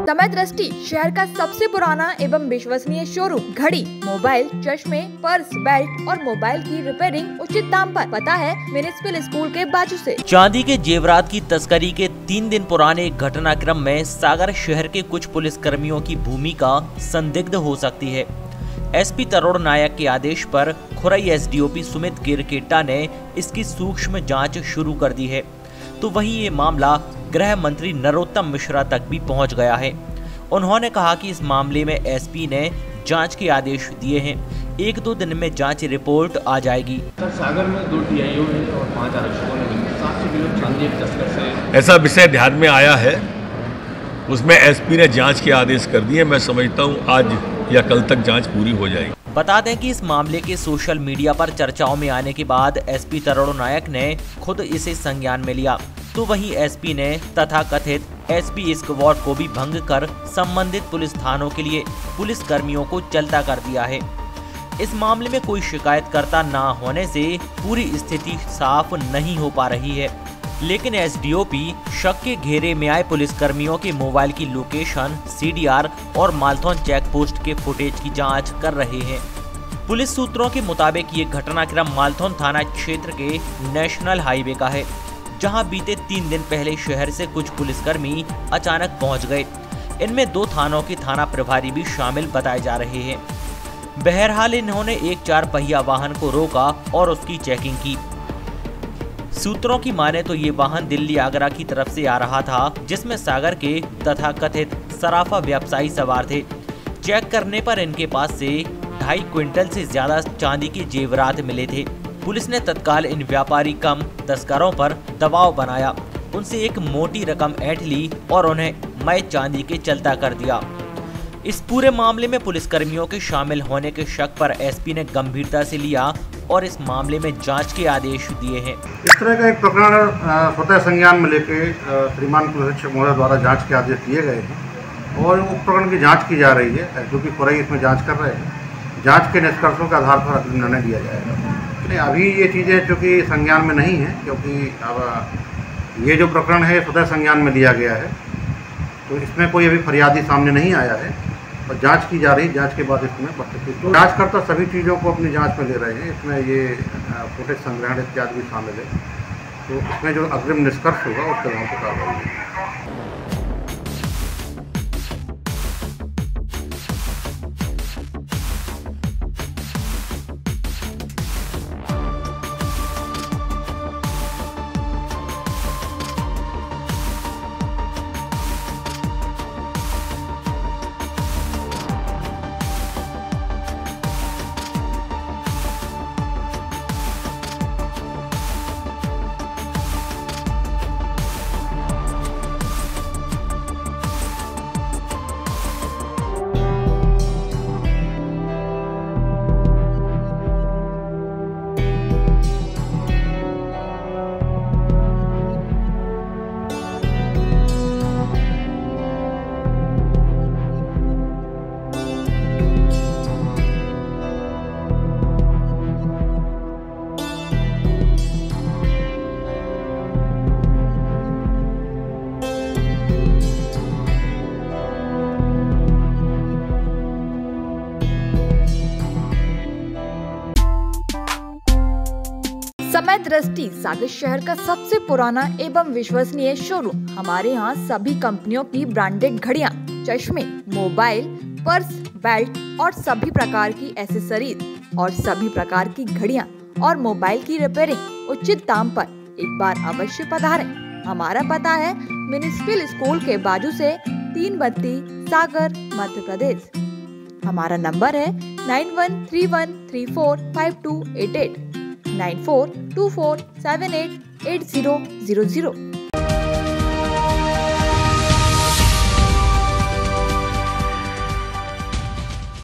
समय दृष्टि शहर का सबसे पुराना एवं विश्वसनीय शोरूम। घड़ी, मोबाइल, चश्मे, पर्स, बेल्ट और मोबाइल की रिपेयरिंग उचित दाम पर। पता है म्युनिसिपल स्कूल के बाजू से। चांदी के जेवरात की तस्करी के 3 दिन पुराने घटनाक्रम में सागर शहर के कुछ पुलिस कर्मियों की भूमिका संदिग्ध हो सकती है। एसपी तरुण नायक के आदेश पर खुरई एसडीओपी सुमित किरकेटा ने इसकी सूक्ष्म जांच शुरू कर दी है, तो वहीं ये मामला गृह मंत्री नरोत्तम मिश्रा तक भी पहुंच गया है। उन्होंने कहा कि इस मामले में एसपी ने जांच के आदेश दिए हैं। 1-2 दिन में जांच रिपोर्ट आ जाएगी। सर, सागर में 2 टीआईओ हैं और 5 आरक्षकों ने 700 किलो चांदी एक तस्कर से ऐसा विषय ध्यान में आया है, उसमें एसपी ने जांच के आदेश कर दिए। मैं समझता हूं आज या कल तक जांच पूरी हो जाएगी। बता दें कि इस मामले के सोशल मीडिया पर चर्चाओं में आने के बाद एसपी तरुण नायक ने खुद इसे संज्ञान में लिया, तो वहीं एसपी ने तथाकथित एसपी स्क्वाड को भी भंग कर संबंधित पुलिस थानों के लिए पुलिस कर्मियों को चलता कर दिया है। इस मामले में कोई शिकायतकर्ता न होने से पूरी स्थिति साफ नहीं हो पा रही है, लेकिन एसडीओपी शक के घेरे में आए पुलिस कर्मियों के मोबाइल की लोकेशन, सीडीआर और मालथौन चेक पोस्ट के फुटेज की जांच कर रहे हैं। पुलिस सूत्रों के मुताबिक ये घटनाक्रम मालथौन थाना क्षेत्र के नेशनल हाईवे का है, जहां बीते 3 दिन पहले शहर से कुछ पुलिसकर्मी अचानक पहुंच गए। इनमें 2 थानों के थाना प्रभारी भी शामिल बताए जा रहे हैं। बहरहाल इन्होंने एक 4 पहिया वाहन को रोका और उसकी चेकिंग की। सूत्रों की माने तो ये वाहन दिल्ली आगरा की तरफ से आ रहा था, जिसमें सागर के तथाकथित सराफा व्यवसायी सवार थे। चेक करने पर इनके पास से 2.5 क्विंटल से ज्यादा चांदी के जेवरात मिले थे। पुलिस ने तत्काल इन व्यापारी कम तस्करों पर दबाव बनाया, उनसे एक मोटी रकम ऐंठ ली और उन्हें मय चांदी के चलता कर दिया। इस पूरे मामले में पुलिसकर्मियों के शामिल होने के शक पर एसपी ने गंभीरता से लिया और इस मामले में जांच के आदेश दिए हैं। इस तरह का एक प्रकरण स्वतः संज्ञान में लेके श्रीमान पुलिस अधीक्षक महोदय द्वारा जांच के आदेश दिए गए हैं और उस प्रकरण की जांच की जा रही है, क्योंकि खुरई इसमें जांच कर रहे हैं। जांच के निष्कर्षों के आधार पर अगला निर्णय लिया जाएगा। अभी ये चीज़ें चूँकि संज्ञान में नहीं है, क्योंकि अब ये जो प्रकरण है स्वतः संज्ञान में लिया गया है, तो इसमें कोई अभी फरियादी सामने नहीं आया है और जांच की जा रही है। जांच के बाद इसमें तो जांचकर्ता सभी चीज़ों को अपनी जांच में ले रहे हैं। इसमें ये फुटेज संग्रहण इत्यादि भी शामिल है, तो इसमें जो अग्रिम निष्कर्ष होगा उसके आधार पर कार्रवाई होगी। समय दृष्टि सागर शहर का सबसे पुराना एवं विश्वसनीय शोरूम। हमारे यहाँ सभी कंपनियों की ब्रांडेड घड़ियाँ, चश्मे, मोबाइल, पर्स, बेल्ट और सभी प्रकार की एसेसरीज और सभी प्रकार की घड़ियाँ और मोबाइल की रिपेयरिंग उचित दाम पर। एक बार अवश्य पधारें। हमारा पता है म्युनिसिपल स्कूल के बाजू से 3 बत्ती, सागर, मध्य प्रदेश। हमारा नंबर है 9131345288 9424788000।